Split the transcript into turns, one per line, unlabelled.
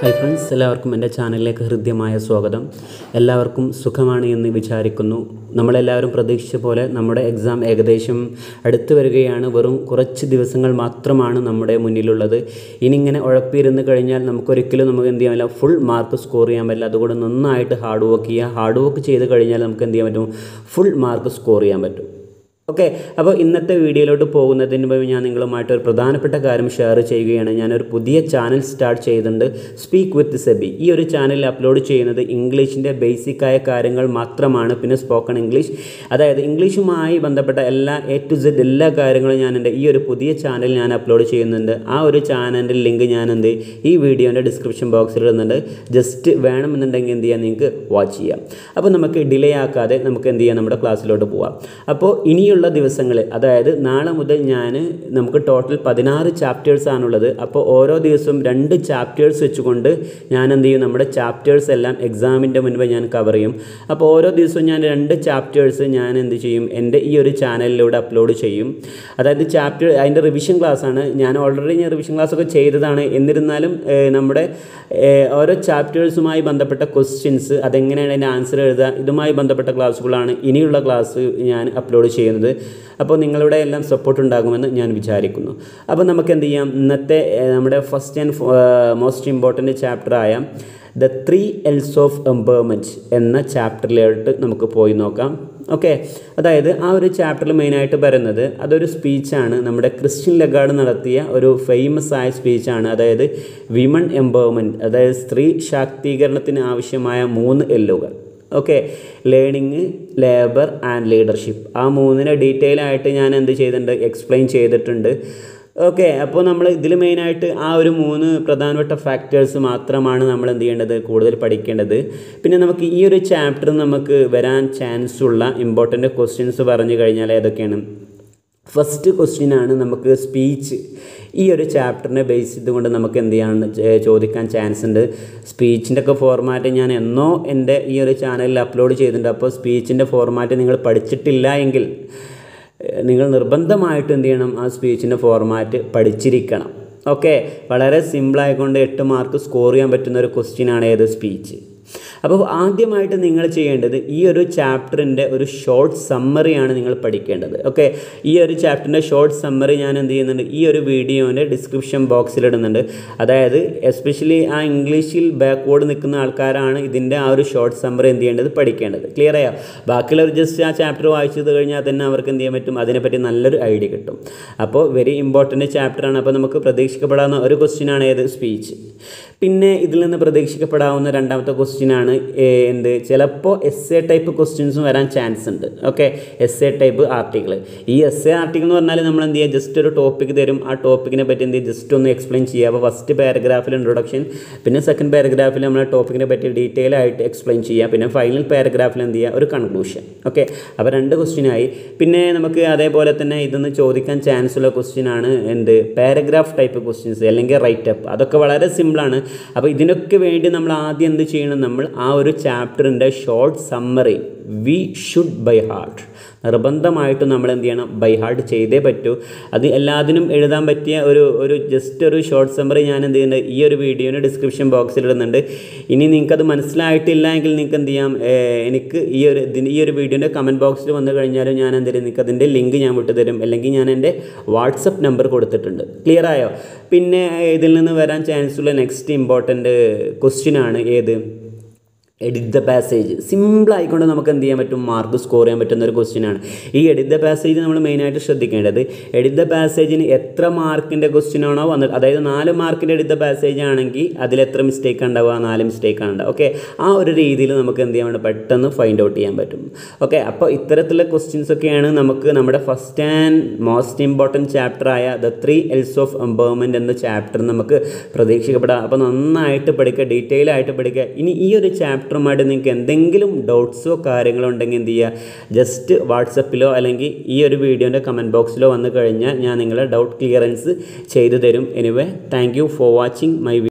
Hi friends, എല്ലാവർക്കും എൻ്റെ ചാനലിലേക്ക് ഹൃദ്യമായ സ്വാഗതം. എല്ലാവർക്കും സുഖമാണ് എന്ന് വിചാരിക്കുന്നു. നമ്മളെല്ലാവരും പ്രതീക്ഷിച്ച പോലെ നമ്മുടെ എക്സാം ഏകദേശം അടുത്ത് വരികയാണ്. വെറും കുറച്ച് ദിവസങ്ങൾ മാത്രമാണ് നമ്മുടെ മുന്നിലുള്ളത്. ഇനി ഇങ്ങനെ ഉഴപ്പിയിരുന്ന് കഴിഞ്ഞാൽ നമുക്കൊരിക്കലും എന്ത് ചെയ്യാൻ പറ്റില്ല, ഫുൾ മാർക്ക് സ്കോർ ചെയ്യാൻ പറ്റില്ല. അതുകൊണ്ട് നന്നായിട്ട് ഹാർഡ് വർക്ക് ചെയ്യുക. ഹാർഡ് വർക്ക് ചെയ്ത് കഴിഞ്ഞാൽ നമുക്ക് എന്ത് ചെയ്യാൻ പറ്റും, ഫുൾ മാർക്ക് സ്കോർ ചെയ്യാൻ പറ്റും. ഓക്കെ, അപ്പോൾ ഇന്നത്തെ വീഡിയോയിലോട്ട് പോകുന്നതിന് മുമ്പ് ഞാൻ നിങ്ങളുമായിട്ട് ഒരു പ്രധാനപ്പെട്ട കാര്യം ഷെയർ ചെയ്യുകയാണ്. ഞാനൊരു പുതിയ ചാനൽ സ്റ്റാർട്ട് ചെയ്തിട്ടുണ്ട്, സ്പീക്ക് വിത്ത് സെബി. ഈ ഒരു ചാനലിൽ അപ്ലോഡ് ചെയ്യുന്നത് ഇംഗ്ലീഷിൻ്റെ ബേസിക്കായ കാര്യങ്ങൾ മാത്രമാണ്. പിന്നെ സ്പോക്കൺ ഇംഗ്ലീഷ്, അതായത് ഇംഗ്ലീഷുമായി ബന്ധപ്പെട്ട എല്ലാ A to Z എല്ലാ കാര്യങ്ങളും ഞാൻ എൻ്റെ ഈ ഒരു പുതിയ ചാനൽ ഞാൻ അപ്ലോഡ് ചെയ്യുന്നുണ്ട്. ആ ഒരു ചാനലിൻ്റെ ലിങ്ക് ഞാൻ ഈ വീഡിയോൻ്റെ ഡിസ്ക്രിപ്ഷൻ ബോക്സിൽ ഇടുന്നുണ്ട്. ജസ്റ്റ് വേണമെന്നുണ്ടെങ്കിൽ എന്ത് ചെയ്യാം, നിങ്ങൾക്ക് വാച്ച് ചെയ്യാം. അപ്പോൾ നമുക്ക് ഡിലേ ആക്കാതെ നമുക്ക് എന്ത് ചെയ്യാം, നമ്മുടെ ക്ലാസ്സിലോട്ട് പോവാം. അപ്പോൾ ഇനിയുള്ള ദിവസങ്ങൾ, അതായത് നാളെ മുതൽ നമുക്ക് ടോട്ടൽ 16 ചാപ്റ്റേഴ്സാണുള്ളത്. അപ്പോൾ ഓരോ ദിവസവും 2 ചാപ്റ്റേഴ്സ് വെച്ചുകൊണ്ട് ഞാൻ എന്ത് ചെയ്യും, നമ്മുടെ ചാപ്റ്റേഴ്സ് എല്ലാം എക്സാമിൻ്റെ മുൻപ് ഞാൻ കവർ ചെയ്യും. അപ്പോൾ ഓരോ ദിവസവും ഞാൻ 2 ചാപ്റ്റേഴ്സ് ഞാൻ എന്ത് ചെയ്യും, എൻ്റെ ഈ ഒരു ചാനലിലൂടെ അപ്ലോഡ് ചെയ്യും. അതായത് അതിൻ്റെ റിവിഷൻ ക്ലാസ്സാണ്. ഞാൻ റിവിഷൻ ക്ലാസ്സൊക്കെ ചെയ്തതാണ്. എന്നിരുന്നാലും നമ്മുടെ ഓരോ ചാപ്റ്റേഴ്സുമായി ബന്ധപ്പെട്ട ക്വസ്റ്റ്യൻസ്, അതെങ്ങനെയാണ് അതിൻ്റെ ആൻസർ എഴുതുക, ഇതുമായി ബന്ധപ്പെട്ട ക്ലാസ്സുകളാണ് ഇനിയുള്ള ക്ലാസ് ഞാൻ അപ്ലോഡ് ചെയ്യുന്നത്. അപ്പോൾ നിങ്ങളുടെ എല്ലാം സപ്പോർട്ട് ഉണ്ടാകുമെന്ന് ഞാൻ വിചാരിക്കുന്നു. അപ്പോൾ നമുക്ക് എന്ത് ചെയ്യാം, ഇന്നത്തെ നമ്മുടെ ഫസ്റ്റ് ആൻഡ് മോസ്റ്റ് ഇമ്പോർട്ടൻ്റ് ചാപ്റ്ററായ ദ 3 L's ഓഫ് എംപവർമെൻറ്റ് എന്ന ചാപ്റ്ററിലോട്ട് നമുക്ക് പോയി നോക്കാം. ഓക്കെ, അതായത് ആ ഒരു ചാപ്റ്ററിൽ മെയിനായിട്ട് പറയുന്നത് അതൊരു സ്പീച്ചാണ്. നമ്മുടെ ക്രിസ്ത്യൻ ലഗാർഡ് നടത്തിയ ഒരു ഫേമസ് ആയ സ്പീച്ചാണ്. അതായത് വിമൺ എംപവർമെൻറ്റ്, അതായത് സ്ത്രീ ശാക്തീകരണത്തിന് ആവശ്യമായ 3 L'കൾ. Okay, learning, labour and leadership. ആ 3 ഡീറ്റെയിൽ ആയിട്ട് ഞാൻ എന്ത് ചെയ്തിട്ടുണ്ട്, എക്സ്പ്ലെയിൻ ചെയ്തിട്ടുണ്ട്. ഓക്കെ, അപ്പോൾ നമ്മൾ ഇതിൽ മെയിനായിട്ട് ആ ഒരു 3 പ്രധാനപ്പെട്ട ഫാക്ടേഴ്സ് മാത്രമാണ് നമ്മൾ എന്ത് ചെയ്യേണ്ടത്, കൂടുതൽ പഠിക്കേണ്ടത്. പിന്നെ നമുക്ക് ഈ ഒരു ചാപ്റ്റർ നമുക്ക് വരാൻ ചാൻസ് ഉള്ള ഇമ്പോർട്ടൻ്റ് ക്വസ്റ്റ്യൻസ് പറഞ്ഞു കഴിഞ്ഞാൽ ഏതൊക്കെയാണ്. ഫസ്റ്റ് ക്വസ്റ്റ്യനാണ് നമുക്ക് സ്പീച്ച്. ഈ ഒരു ചാപ്റ്ററിനെ ബേസ് ചെയ്തുകൊണ്ട് നമുക്ക് എന്ത് ചെയ്യാൻ ചോദിക്കാൻ ചാൻസ് ഉണ്ട്. സ്പീച്ചിൻ്റെ ഒക്കെ ഫോർമാറ്റ് ഞാൻ എന്നോ എൻ്റെ ഈ ഒരു ചാനലിൽ അപ്ലോഡ് ചെയ്തിട്ടുണ്ട്. അപ്പോൾ സ്പീച്ചിൻ്റെ ഫോർമാറ്റ് നിങ്ങൾ പഠിച്ചിട്ടില്ല എങ്കിൽ നിങ്ങൾ നിർബന്ധമായിട്ട് എന്ത് ചെയ്യണം, ആ സ്പീച്ചിൻ്റെ ഫോർമാറ്റ് പഠിച്ചിരിക്കണം. ഓക്കെ, വളരെ സിമ്പിളായിക്കൊണ്ട് 8 മാർക്ക് സ്കോർ ചെയ്യാൻ പറ്റുന്ന ഒരു ക്വസ്റ്റ്യനാണ് ഏത്, സ്പീച്ച്. അപ്പോൾ ആദ്യമായിട്ട് നിങ്ങൾ ചെയ്യേണ്ടത് ഈ ഒരു ചാപ്റ്ററിൻ്റെ ഒരു ഷോർട്ട് സമ്മറിയാണ് നിങ്ങൾ പഠിക്കേണ്ടത്. ഓക്കെ, ഈ ഒരു ചാപ്റ്ററിൻ്റെ ഷോർട്ട് സമ്മറി ഞാൻ എന്ത് ചെയ്യുന്നുണ്ട്, ഈ ഒരു വീഡിയോൻ്റെ ഡിസ്ക്രിപ്ഷൻ ബോക്സിലിടുന്നുണ്ട്. അതായത് എസ്പെഷ്യലി ആ ഇംഗ്ലീഷിൽ ബാക്ക്വേർഡ് നിൽക്കുന്ന ആൾക്കാരാണ് ഇതിൻ്റെ ആ ഒരു ഷോർട്ട് സമ്മറി എന്ത് ചെയ്യേണ്ടത്, പഠിക്കേണ്ടത്. ക്ലിയർ ആയോ? ബാക്കിയുള്ളവർ ജസ്റ്റ് ആ ചാപ്റ്റർ വായിച്ചത് കഴിഞ്ഞാൽ തന്നെ അവർക്ക് എന്ത് ചെയ്യാൻ പറ്റും, അതിനെപ്പറ്റി നല്ലൊരു ഐഡിയ കിട്ടും. അപ്പോൾ വെരി ഇമ്പോർട്ടൻറ്റ് ചാപ്റ്ററാണ്. അപ്പോൾ നമുക്ക് പ്രതീക്ഷിക്കപ്പെടാവുന്ന ഒരു ക്വസ്റ്റ്യനാണ് ഏത്, സ്പീച്ച്. പിന്നെ ഇതിൽ നിന്ന് പ്രതീക്ഷിക്കപ്പെടാവുന്ന രണ്ടാമത്തെ ക്വസ്റ്റ്യനാണ് ചിലപ്പോൾ എസ്സേ ടൈപ്പ് ക്വസ്റ്റ്യൻസും വരാൻ ചാൻസ് ഉണ്ട്. Okay, essay type article. ഈ എസ്സേ ആർട്ടിക്കിൾ എന്ന് പറഞ്ഞാൽ നമ്മൾ എന്ത് ചെയ്യുക, ജസ്റ്റ് ഒരു ടോപ്പിക് തരും. ആ ടോപ്പിക്കിനെ പറ്റി എന്ത് ചെയ്യുക, ജസ്റ്റ് ഒന്ന് എക്സ്പ്ലെയിൻ ചെയ്യുക. അപ്പോൾ ഫസ്റ്റ് പാരഗ്രാഫിൽ ഇൻട്രൊഡക്ഷൻ, പിന്നെ സെക്കൻഡ് പാരഗ്രാഫിൽ നമ്മൾ ടോപ്പിക്കിനെ പറ്റി ഡീറ്റെയിൽ ആയിട്ട് എക്സ്പ്ലെയിൻ ചെയ്യുക. പിന്നെ ഫൈനൽ പാരഗ്രാഫിൽ എന്ത് ചെയ്യുക, ഒരു കൺക്ലൂഷൻ. ഓക്കെ, അപ്പോൾ 2 ക്വസ്റ്റ്യനായി. പിന്നെ നമുക്ക് അതേപോലെ തന്നെ ഇതൊന്ന് ചോദിക്കാൻ ചാൻസ് ഉള്ള ക്വസ്റ്റ്യനാണ് പാരഗ്രാഫ് ടൈപ്പ് ക്വസ്റ്റ്യൻസ് അല്ലെങ്കിൽ റൈറ്റ് അപ്പ്. അതൊക്കെ വളരെ സിമ്പിളാണ്. അപ്പോൾ ഇതിനൊക്കെ വേണ്ടി നമ്മൾ ആദ്യം എന്ത് ചെയ്യണം, നമ്മൾ ആ ഒരു ചാപ്റ്ററിൻ്റെ short summary we should by heart. നിർബന്ധമായിട്ടും നമ്മൾ എന്ത് ചെയ്യണം, ബൈ ഹാർട്ട് ചെയ്തേ പറ്റൂ. അത് എല്ലാത്തിനും എഴുതാൻ പറ്റിയ ഒരു ജസ്റ്റ് ഒരു ഷോർട്ട് സമ്മറി ഞാൻ എന്ത് ചെയ്യുന്നുണ്ട്, ഈ ഒരു വീഡിയോയുടെ ഡിസ്ക്രിപ്ഷൻ ബോക്സിൽ ഇടുന്നുണ്ട്. ഇനി നിങ്ങൾക്കത് മനസ്സിലായിട്ടില്ല എങ്കിൽ നിങ്ങൾക്ക് എന്ത് ചെയ്യാം, എനിക്ക് ഈ ഒരു വീഡിയോൻ്റെ കമൻറ്റ് ബോക്സിൽ വന്നു കഴിഞ്ഞാലും ഞാൻ എന്ത് ചെയ്യും, നിങ്ങൾക്ക് അതിൻ്റെ ലിങ്ക് ഞാൻ വിട്ടുതരും. അല്ലെങ്കിൽ ഞാൻ എൻ്റെ വാട്സപ്പ് നമ്പർ കൊടുത്തിട്ടുണ്ട്. ക്ലിയർ ആയോ? പിന്നെ ഇതിൽ നിന്ന് വരാൻ ചാൻസ് ഉള്ള നെക്സ്റ്റ് ഇമ്പോർട്ടൻ്റ് ക്വസ്റ്റ്യനാണ് ഏത്, എഡിറ്റ് ദ പാസേജ്. സിമ്പിളായിക്കൊണ്ട് നമുക്ക് എന്ത് ചെയ്യാൻ പറ്റും, മാർക്ക് സ്കോർ ചെയ്യാൻ പറ്റുന്ന ഒരു ക്വസ്റ്റ്യനാണ്. ഈ എഡിറ്റ് ദ പാസേജ് നമ്മൾ മെയിനായിട്ട് ശ്രദ്ധിക്കേണ്ടത്, എഡിറ്റ് ദ പാസേജിന് എത്ര മാർക്കിൻ്റെ ക്വസ്റ്റ്യനാണോ വന്നത്, അതായത് 4 മാർക്കിൻ്റെ എഡിറ്റ് ദ പാസേജ് ആണെങ്കിൽ അതിലെത്ര മിസ്റ്റേക്ക് ഉണ്ടാവുക, 4 മിസ്റ്റേക്കാണ് ഉണ്ടാവുക. ഓക്കെ, ആ ഒരു രീതിയിൽ നമുക്ക് എന്ത് ചെയ്യാൻ വേണ്ടി പെട്ടെന്ന് ഫൈൻഡ് ഔട്ട് ചെയ്യാൻ പറ്റും. ഓക്കെ, അപ്പോൾ ഇത്തരത്തിലുള്ള ക്വസ്റ്റ്യൻസ് ഒക്കെയാണ് നമുക്ക് നമ്മുടെ ഫസ്റ്റ് ആൻഡ് മോസ്റ്റ് ഇമ്പോർട്ടൻറ്റ് ചാപ്റ്ററായ ദ 3 L's ഓഫ് എംപവർമെൻറ്റ് എന്ന ചാപ്റ്റർ നമുക്ക് പ്രതീക്ഷിക്കപ്പെടാം. അപ്പോൾ നന്നായിട്ട് പഠിക്കുക, ഡീറ്റെയിൽ ആയിട്ട് പഠിക്കുക. ഇനി ഈ ഒരു ചാപ്റ്ററുമായിട്ട് നിങ്ങൾക്ക് എന്തെങ്കിലും ഡൗട്ട്സോ കാര്യങ്ങളോ ഉണ്ടെങ്കിൽ എന്ത് ചെയ്യുക, ജസ്റ്റ് വാട്സപ്പിലോ അല്ലെങ്കിൽ ഈ ഒരു വീഡിയോൻ്റെ കമൻറ്റ് ബോക്സിലോ വന്നു കഴിഞ്ഞാൽ ഞാൻ നിങ്ങളെ ഡൗട്ട് ക്ലിയറൻസ് ചെയ്തു തരും. Anyway, thank you for watching my video.